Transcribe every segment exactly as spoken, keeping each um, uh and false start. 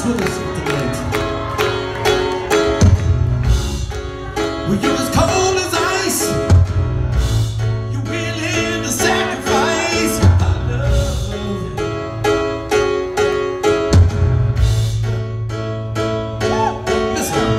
with us tonight. Well, you're as cold as ice. You're willing to sacrifice our love. Listen,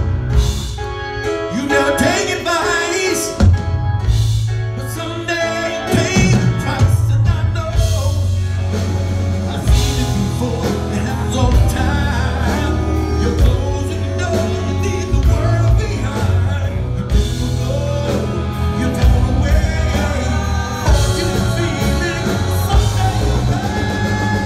you never take advice, but someday you pay the price, and I know I've seen it before. It happens all the time. You're closing the door, you leave the world behind. You didn't go, you're torn away. Fortunate feeling, someday you'll pay.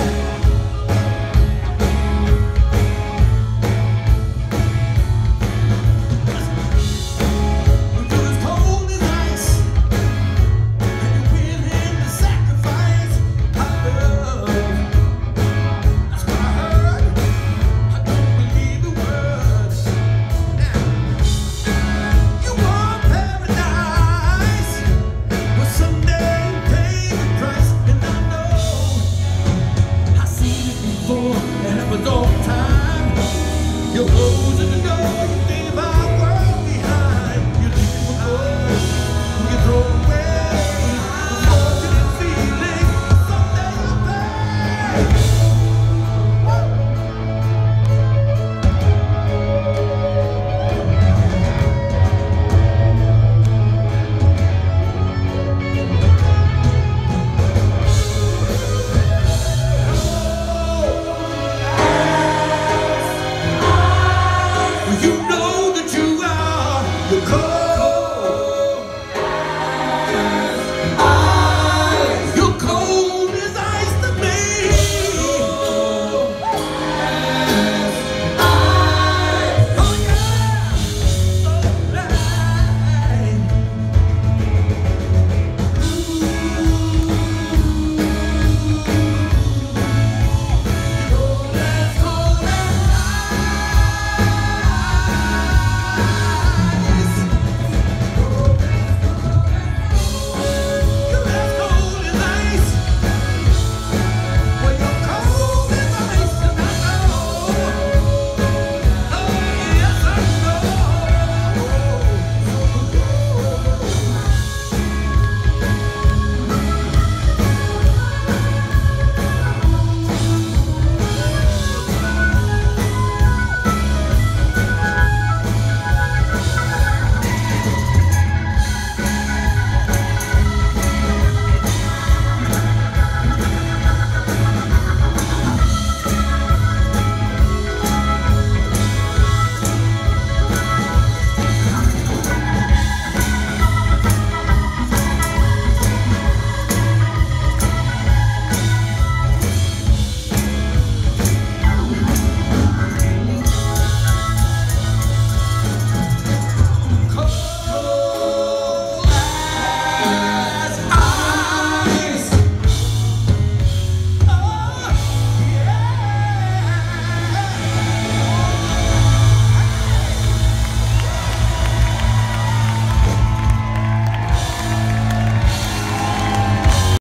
When you're as cold as ice, and you're willing to sacrifice our love. That's what I heard. I don't believe the words. Now, you want paradise, but someday you pay the price, and I know I've seen it before. It happens all the time. You're closing the door, you leave our world behind. You leave the world, you throw away. Unfortunate feeling, someday you'll pay. You know